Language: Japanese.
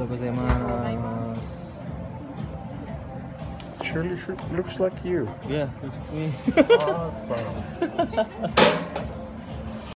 とうございます。 Surely looks like you. Yeah, it's me. Awesome.